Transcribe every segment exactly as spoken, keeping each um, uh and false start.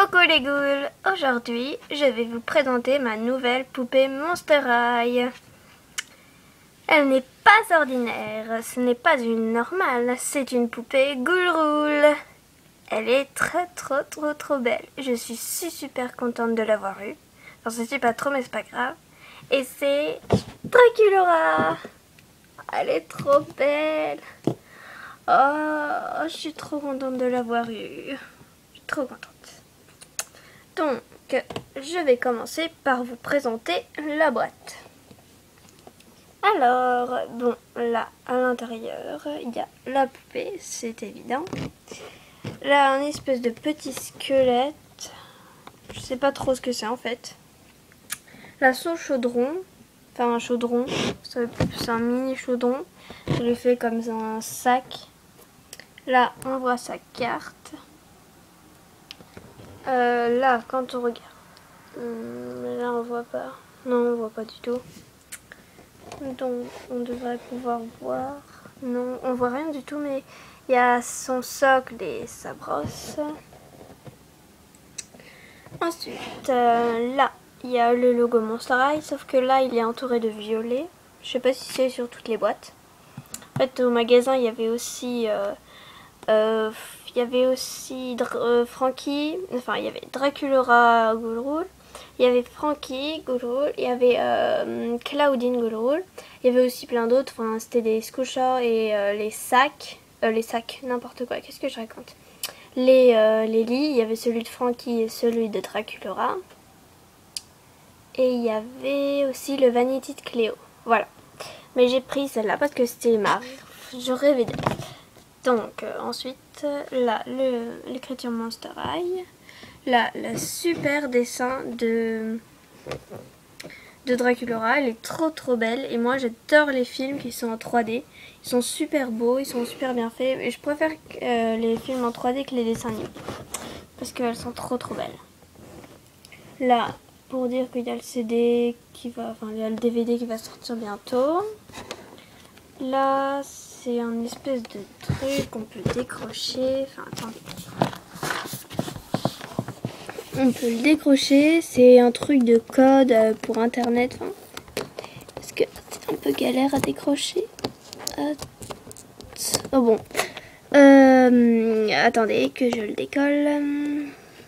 Coucou les ghouls, aujourd'hui je vais vous présenter ma nouvelle poupée Monster High. Elle n'est pas ordinaire, ce n'est pas une normale, c'est une poupée Ghoul Rule. Elle est très trop trop trop belle, je suis si super contente de l'avoir eue. Enfin je suis pas trop mais c'est pas grave. Et c'est Draculaura. Elle est trop belle. Oh, je suis trop contente de l'avoir eue. Je suis trop contente. Donc, je vais commencer par vous présenter la boîte. Alors, bon, là, à l'intérieur, il y a la poupée, c'est évident. Là, un espèce de petit squelette. Je sais pas trop ce que c'est en fait. Là, son chaudron. Enfin, un chaudron. C'est un mini chaudron. Je l'ai fait comme un sac. Là, on voit sa carte. Euh, là, quand on regarde, hum, là on voit pas, non on voit pas du tout, donc on devrait pouvoir voir, non on voit rien du tout, mais il y a son socle et sa brosse. Ensuite, euh, là il y a le logo Monster High, sauf que là il est entouré de violet, je sais pas si c'est sur toutes les boîtes. En fait au magasin il y avait aussi... Euh, euh, Il y avait aussi euh, Frankie, enfin il y avait Draculaura Ghoul Rule, il y avait Frankie Ghoul Rule, il y avait euh, Claudine Ghoul Rule, il y avait aussi plein d'autres, enfin c'était des squishers et euh, les sacs, euh, les sacs, n'importe quoi, qu'est-ce que je raconte, les, euh, les lits, il y avait celui de Frankie et celui de Draculaura, et il y avait aussi le Vanity de Cléo, voilà. Mais j'ai pris celle-là parce que c'était ma... je rêvais d'elle. Donc euh, ensuite, là, l'écriture Monster High. Là, le super dessin de, de Draculaura. Elle est trop trop belle. Et moi, j'adore les films qui sont en trois D. Ils sont super beaux, ils sont super bien faits. Et je préfère euh, les films en trois D que les dessins animés. Parce qu'elles sont trop trop belles. Là, pour dire qu'il y a le C D qui va... Enfin, il y a le D V D qui va sortir bientôt. Là, c'est un espèce de truc qu'on peut décrocher. Enfin, attendez. On peut le décrocher. C'est un truc de code pour internet. Enfin, parce que c'est un peu galère à décrocher. Oh bon. Euh, attendez que je le décolle.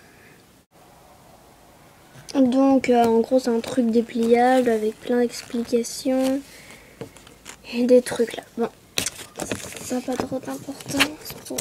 Donc, euh, en gros, c'est un truc dépliable avec plein d'explications. Et des trucs là. Bon. Ça n'a pas trop d'importance pour...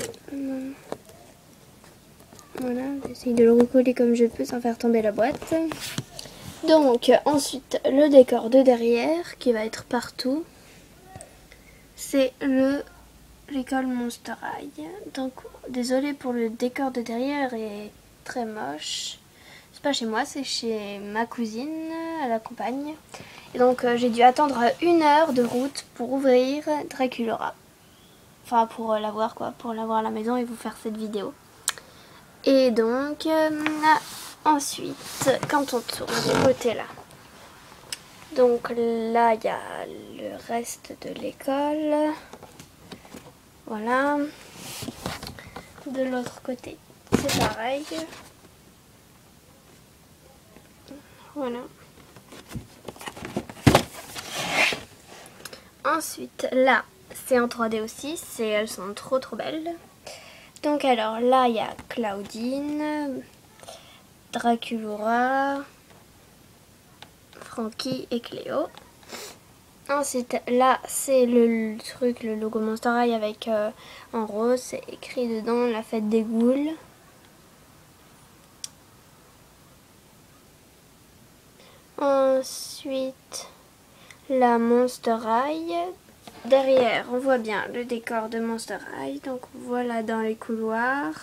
Voilà, j'essaye de le recoller comme je peux sans faire tomber la boîte. Donc, ensuite, le décor de derrière qui va être partout. C'est le l'école Monster High. Donc, désolé pour le décor de derrière, est très moche. C'est pas chez moi, c'est chez ma cousine à la campagne. Et donc, euh, j'ai dû attendre une heure de route pour ouvrir Draculaura. Enfin, pour l'avoir quoi, pour l'avoir à la maison et vous faire cette vidéo. Et donc, euh, ensuite, quand on tourne du côté là. Donc là, il y a le reste de l'école. Voilà. De l'autre côté, c'est pareil. Voilà. Ensuite, là, c'est en trois D aussi, c'est, elles sont trop trop belles. Donc alors là, il y a Claudine, Draculaura, Frankie et Cléo. Ensuite, là, c'est le, le truc, le logo Monster High avec euh, en rose, c'est écrit dedans la fête des ghouls. Ensuite, la Monster High. Derrière, on voit bien le décor de Monster High. Donc voilà dans les couloirs.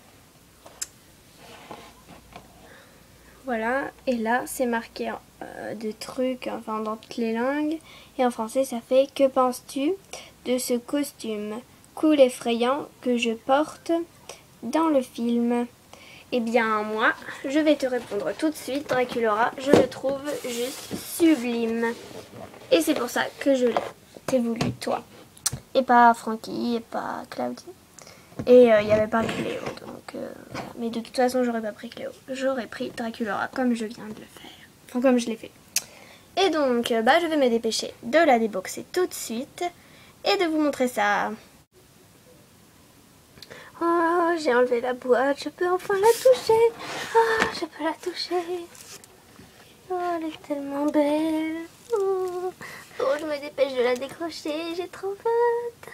Voilà. Et là, c'est marqué euh, des trucs, enfin dans toutes les langues. Et en français, ça fait: que penses-tu de ce costume cool effrayant que je porte dans le film? Eh bien, moi, je vais te répondre tout de suite, Draculaura. Je le trouve juste sublime. Et c'est pour ça que je l'ai. T'es voulu toi et pas Frankie et pas Claudine et il euh, n'y avait pas Cléo, donc euh, voilà. Mais de toute façon, j'aurais pas pris Cléo. J'aurais pris Draculaura comme je viens de le faire. Enfin, comme je l'ai fait. Et donc, euh, bah, je vais me dépêcher de la déboxer tout de suite et de vous montrer ça. Oh, j'ai enlevé la boîte, je peux enfin la toucher. Oh, je peux la toucher. Oh, elle est tellement belle. Oh, oh je me dépêche de la décrocher, j'ai trop hâte.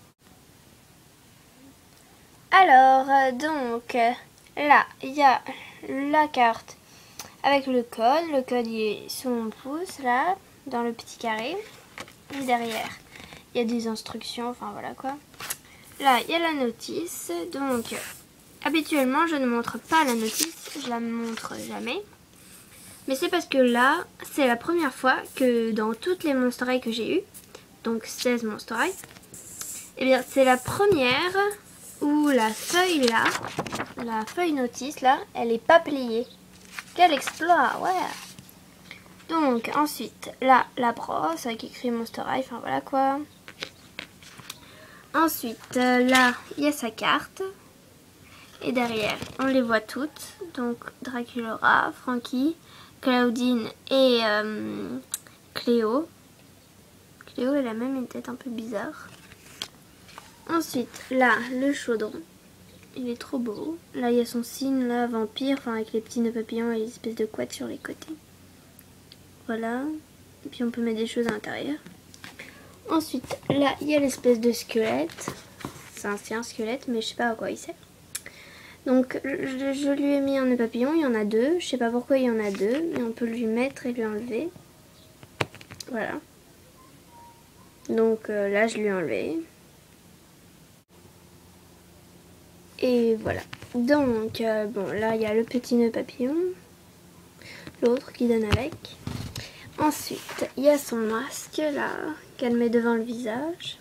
Alors, euh, donc, euh, là, il y a la carte avec le code. Le code il est sur mon pouce, là, dans le petit carré. Et derrière, il y a des instructions, enfin voilà quoi. Là, il y a la notice. Donc, habituellement, je ne montre pas la notice, je la montre jamais. Mais c'est parce que là, c'est la première fois que dans toutes les Monster High que j'ai eues, donc seize Monster High, et bien c'est la première où la feuille là, la feuille notice là, elle est pas pliée. Quel exploit, ouais. Donc ensuite, là, la brosse avec écrit Monster High, enfin voilà quoi. Ensuite, euh, là, il y a sa carte. Et derrière, on les voit toutes. Donc Draculaura, Frankie, Claudine et euh, Cléo. Cléo, elle a même une tête un peu bizarre. Ensuite, là, le chaudron. Il est trop beau. Là, il y a son signe, là, vampire, enfin avec les petits nœuds papillons et les espèces de couettes sur les côtés. Voilà. Et puis on peut mettre des choses à l'intérieur. Ensuite, là, il y a l'espèce de squelette. C'est un, un squelette, mais je sais pas à quoi il sert. Donc je, je lui ai mis un nœud papillon, il y en a deux, je sais pas pourquoi il y en a deux, mais on peut lui mettre et lui enlever. Voilà. Donc euh, là je lui ai enlevé. Et voilà. Donc euh, bon là il y a le petit nœud papillon, l'autre qui donne avec. Ensuite il y a son masque là, qu'elle met devant le visage.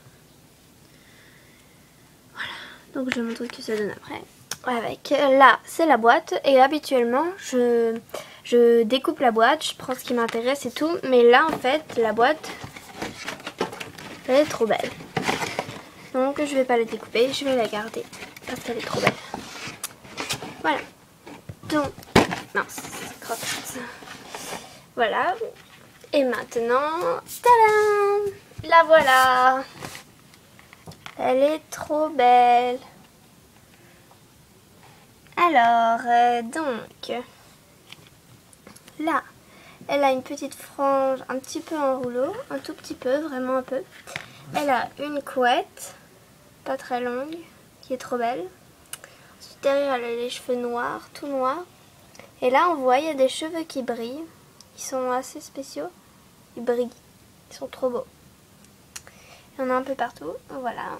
Voilà, donc je vais montrer ce que ça donne après. Avec là c'est la boîte et habituellement je, je découpe la boîte, je prends ce qui m'intéresse et tout, mais là en fait la boîte elle est trop belle, donc je vais pas la découper, je vais la garder parce qu'elle est trop belle. Voilà, donc mince, crotte. Voilà, et maintenant tadam, la voilà, elle est trop belle. Alors, euh, donc, là, elle a une petite frange un petit peu en rouleau, un tout petit peu, vraiment un peu. Elle a une couette, pas très longue, qui est trop belle. Ensuite, derrière, elle a les cheveux noirs, tout noirs. Et là, on voit, il y a des cheveux qui brillent, qui sont assez spéciaux. Ils brillent, ils sont trop beaux. Il y en a un peu partout, voilà.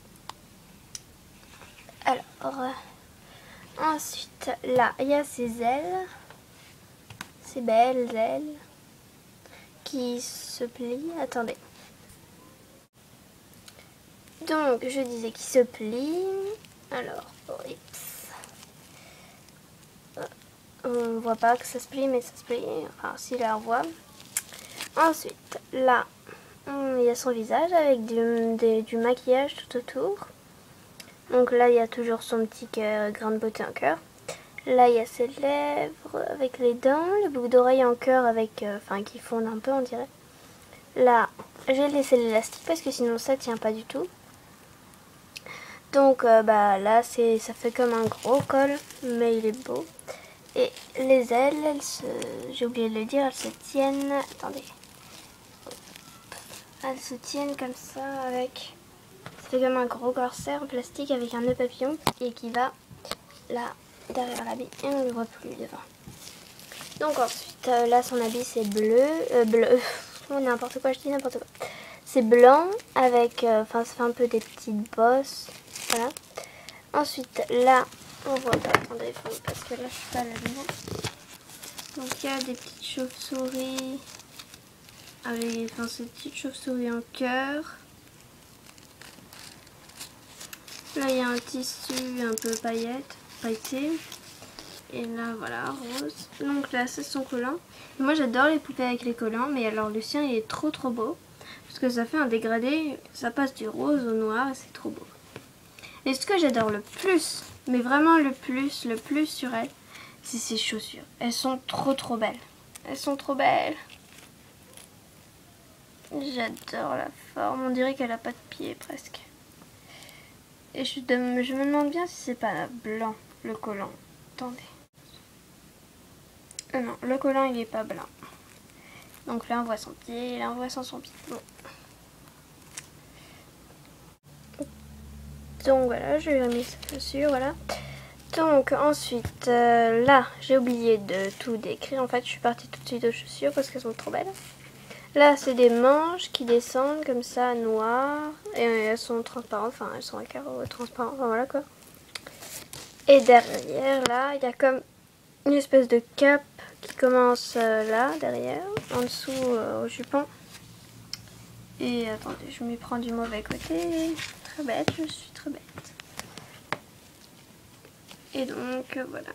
Alors... Ensuite, là, il y a ses ailes, ces belles ailes qui se plient. Attendez. Donc, je disais qui se plient. Alors, oh, on voit pas que ça se plie, mais ça se plie. Enfin, si, là, on voit. Ensuite, là, il y a son visage avec du, des, du maquillage tout autour. Donc là, il y a toujours son petit cœur, grain de beauté en cœur. Là, il y a ses lèvres avec les dents, les boucles d'oreilles en cœur avec, euh, enfin, qui fondent un peu, on dirait. Là, j'ai laissé l'élastique parce que sinon ça tient pas du tout. Donc, euh, bah là, c'est, ça fait comme un gros col, mais il est beau. Et les ailes, elles se, j'ai oublié de le dire, elles se tiennent. Attendez. Elles se tiennent comme ça avec. Ça fait comme un gros corset en plastique avec un nœud papillon et qui va là derrière l'habit et on ne le voit plus devant. Donc ensuite euh, là son habit c'est bleu, euh, bleu, oh, n'importe quoi, je dis n'importe quoi. C'est blanc avec, enfin euh, ça fait un peu des petites bosses, voilà. Ensuite là on voit pas, attendez, faut, parce que là je suis pas là-dedans. Donc il y a des petites chauves-souris avec, enfin ces petites chauves-souris en cœur. Là, il y a un tissu un peu paillette, pailleté. Et là, voilà, rose. Donc là, c'est son collant. Et moi, j'adore les poupées avec les collants. Mais alors, le sien, il est trop trop beau. Parce que ça fait un dégradé. Ça passe du rose au noir et c'est trop beau. Et ce que j'adore le plus, mais vraiment le plus, le plus sur elle, c'est ses chaussures. Elles sont trop trop belles. Elles sont trop belles. J'adore la forme. On dirait qu'elle a pas de pied presque. Et je, je me demande bien si c'est pas blanc le collant. Attendez. Non, le collant il est pas blanc. Donc là on voit son pied, là on voit sans son pied. Bon. Donc voilà, je lui ai mis sa chaussure, voilà. Donc ensuite, euh, là j'ai oublié de tout décrire. En fait, je suis partie tout de suite aux chaussures parce qu'elles sont trop belles. Là, c'est des manches qui descendent comme ça, noires. Et elles sont transparentes, enfin elles sont à carreaux transparents, enfin voilà quoi. Et derrière, là, il y a comme une espèce de cape qui commence euh, là, derrière, en dessous euh, au jupon. Et attendez, je m'y prends du mauvais côté. Très bête, je suis très bête. Et donc, euh, voilà.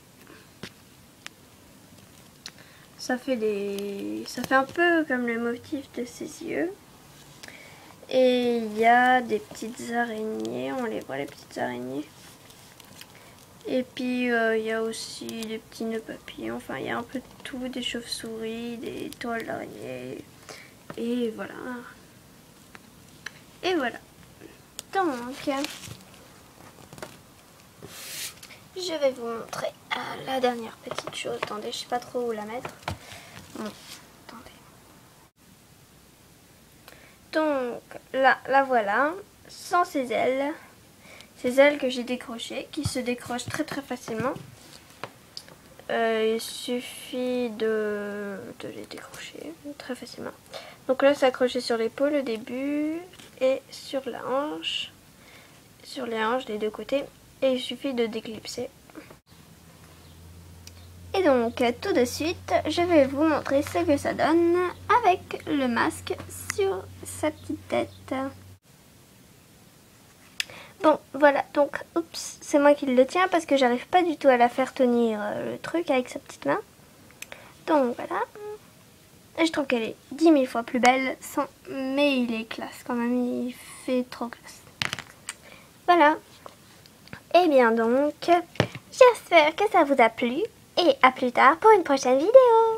Ça fait des... ça fait un peu comme le motif de ses yeux. Et il y a des petites araignées, on les voit les petites araignées. Et puis euh, il y a aussi des petits nœuds papillons, enfin il y a un peu de tout, des chauves-souris, des toiles d'araignées. Et voilà. Et voilà. Donc, je vais vous montrer ah, la dernière petite chose. Attendez, je sais pas trop où la mettre. Bon, attendez. Donc là, la voilà, sans ses ailes. Ces ailes que j'ai décrochées, qui se décrochent très très facilement. Euh, il suffit de, de les décrocher très facilement. Donc là, c'est accroché sur l'épaule au début et sur la hanche, sur les hanches des deux côtés. Et il suffit de déclipser. Et donc, tout de suite, je vais vous montrer ce que ça donne avec le masque sur sa petite tête. Bon, voilà, donc, oups, c'est moi qui le tiens parce que j'arrive pas du tout à la faire tenir euh, le truc avec sa petite main. Donc, voilà. Et je trouve qu'elle est dix mille fois plus belle sans... Mais il est classe quand même, il fait trop classe. Voilà. Et bien donc, j'espère que ça vous a plu et à plus tard pour une prochaine vidéo.